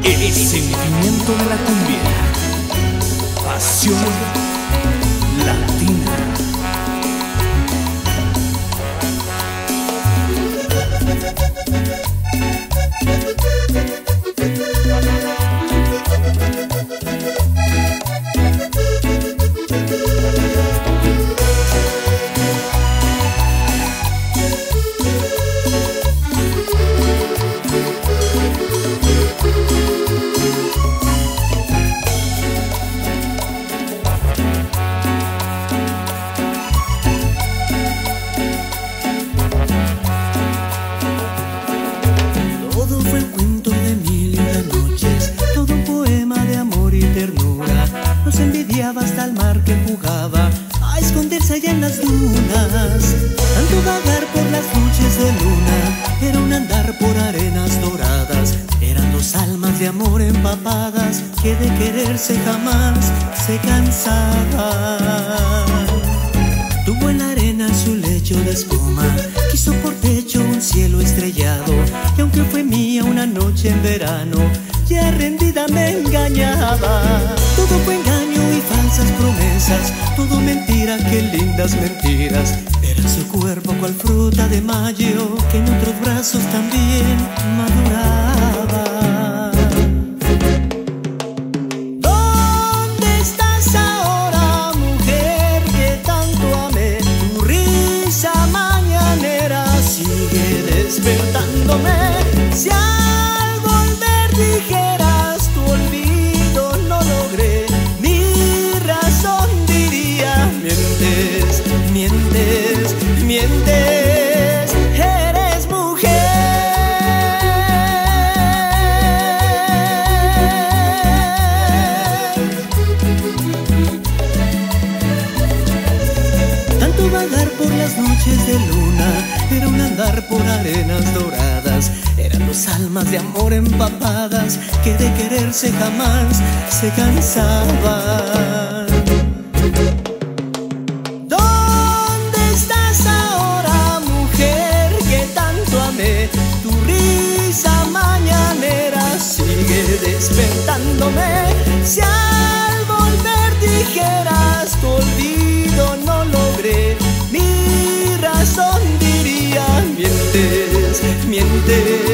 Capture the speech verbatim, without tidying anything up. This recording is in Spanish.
El sentimiento de la cumbia, pasión latina. Hasta el mar que jugaba a esconderse allá en las dunas. Tanto vagar por las noches de luna era un andar por arenas doradas. Eran dos almas de amor empapadas que de quererse jamás se cansaban. Tuvo en la arena su lecho de espuma, quiso por techo un cielo estrellado. Y aunque fue mía una noche en verano, ya rendida me engañaba. Todo fue engaño y falsas promesas, todo mentira, qué lindas mentiras. Era su cuerpo cual fruta de mayo que en otros brazos también maduraba. ¿Dónde estás ahora, mujer que tanto amé? Tu risa mañanera sigue despertándome. Si al volver dijeras tu olvido no logré, mi razón diría mientes, mientes, mientes, eres mujer. Tanto vagar por las noches de luna era un andar por arenas doradas. Eran dos almas de amor empapadas que de quererse jamás se cansaban. ¿Dónde estás ahora, mujer que tanto amé? Tu risa mañanera sigue despertándome. Si al volver dijeras tu olvido no logré, mi razón diría mientes, mientes.